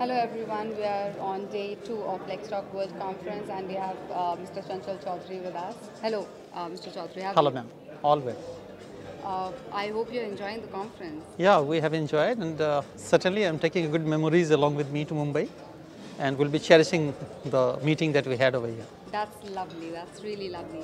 Hello everyone, we are on day 2 of LexTalk World Conference and we have Mr. Chanchal Choudhary with us. Hello, Mr. Choudhary. Hello ma'am, all well. I hope you're enjoying the conference. Yeah, we have enjoyed and certainly I'm taking good memories along with me to Mumbai and we'll be cherishing the meeting that we had over here. That's lovely, that's really lovely.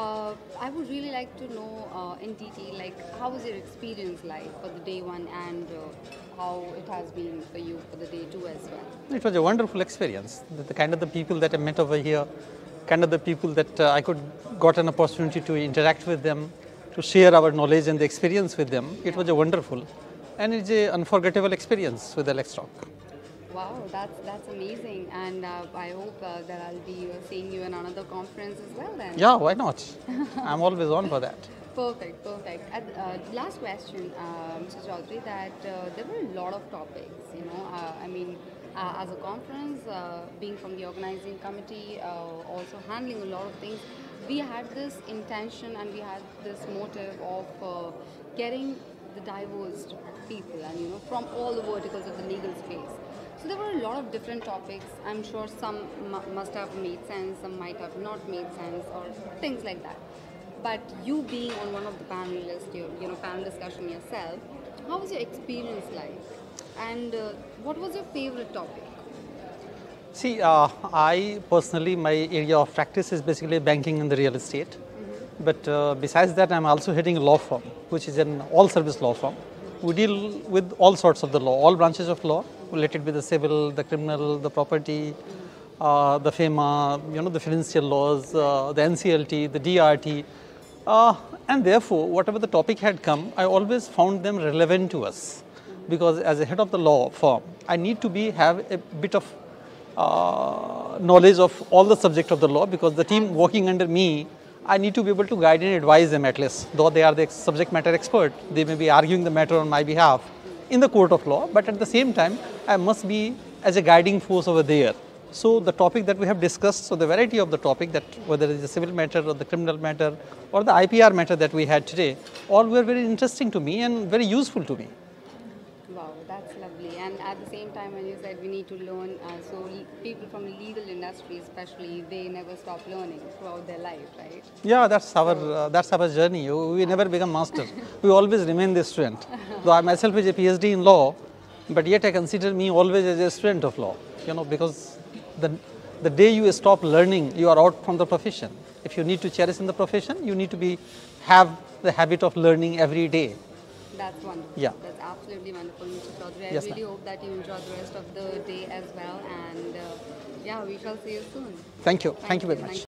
I would really like to know in detail, like how was your experience like for the day 1 and how it has been for you for the day 2 as well? It was a wonderful experience. The kind of the people that I met over here, kind of the people that I got an opportunity to interact with them, to share our knowledge and the experience with them. It was a wonderful and it's an unforgettable experience with the LexTalk. Wow, that's amazing, and I hope that I'll be seeing you in another conference as well then. Yeah, why not? I'm always on for that. Perfect, perfect. Last question, Mr. Choudhary, that there were a lot of topics, you know, as a conference, being from the organizing committee, also handling a lot of things, we had this intention and we had this motive of getting the diverse people and, you know, from all the verticals of the legal space. So there were a lot of different topics. I'm sure some must have made sense, some might have not made sense, or things like that. But you being on one of the panelists, panel discussion yourself, how was your experience like? And what was your favorite topic? See, I personally, my area of practice is basically banking and the real estate. But besides that, I'm also heading a law firm, which is an all-service law firm. We deal with all sorts of the law, all branches of law, related with the civil, the criminal, the property, the FEMA, the financial laws, the NCLT, the DRT. And therefore, whatever the topic had come, I always found them relevant to us. Because as a head of the law firm, I need to have a bit of knowledge of all the subject of the law, because the team working under me, I need to be able to guide and advise them at least. Though they are the subject matter expert, they may be arguing the matter on my behalf in the court of law, but at the same time, I must be as a guiding force over there. So the topic that we have discussed, so the variety of the topic, that whether it is a civil matter or the criminal matter or the IPR matter that we had today, all were very interesting to me and very useful to me. Wow, that's lovely. And at the same time, when you said we need to learn, so people from the legal industry especially, they never stop learning throughout their life, right? Yeah, that's our journey. We never become master. We always remain the student. Though I myself is a PhD in law, but yet I consider me always as a student of law, because the day you stop learning, you are out from the profession. If you need to cherish in the profession, you need to have the habit of learning every day. That's wonderful. Yeah. That's absolutely wonderful, Mr. Choudhary. Yes, I really hope that you enjoy the rest of the day as well. And yeah, we shall see you soon. Thank you. Thank you very much.